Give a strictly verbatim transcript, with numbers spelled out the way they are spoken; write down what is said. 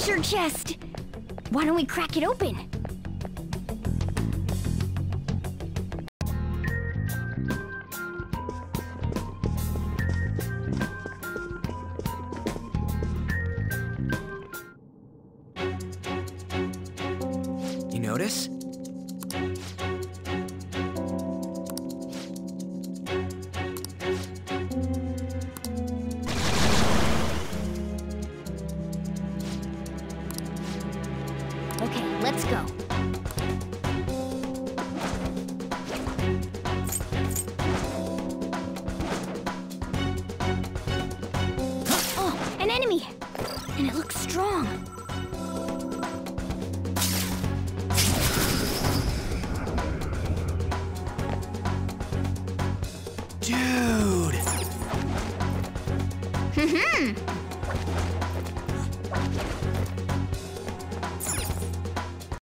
treasure chest! Why don't we crack it open? You notice? Okay, let's go. Oh, an enemy! And it looks strong. Dude! Hmm.